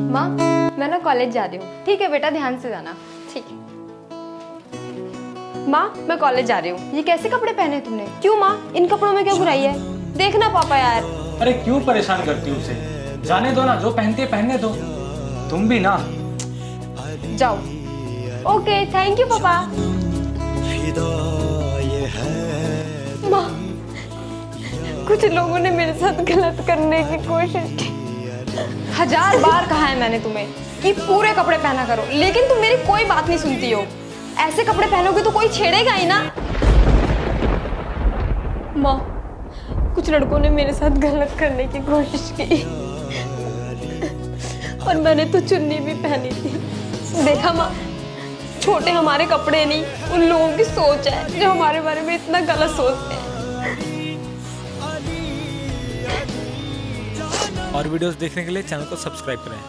माँ मैं ना कॉलेज जा रही हूँ। ठीक है बेटा, ध्यान से जाना। ठीक है माँ, मैं कॉलेज जा रही हूँ। ये कैसे कपड़े पहने तुमने? क्यों माँ, इन कपड़ों में क्या बुराई है? देखना पापा यार। अरे क्यों परेशान करती हो उसे? जाने दो ना, जो पहनती है पहनने दो। तुम भी ना। जाओ। ओके, थैंक यू पापा। माँ, कुछ लोगों ने मेरे साथ गलत करने की कोशिश की। 1000 बार कहा है मैंने तुम्हें कि पूरे कपड़े पहना करो, लेकिन तुम मेरी कोई बात नहीं सुनती हो। ऐसे कपड़े पहनोगे तो कोई छेड़ेगा ही ना। माँ, कुछ लड़कों ने मेरे साथ गलत करने की कोशिश की और मैंने तो चुन्नी भी पहनी थी। देखा माँ, छोटे हमारे कपड़े नहीं, उन लोगों की सोच है जो हमारे बारे में इतना गलत सोचते हैं। और वीडियोस देखने के लिए चैनल को सब्सक्राइब करें।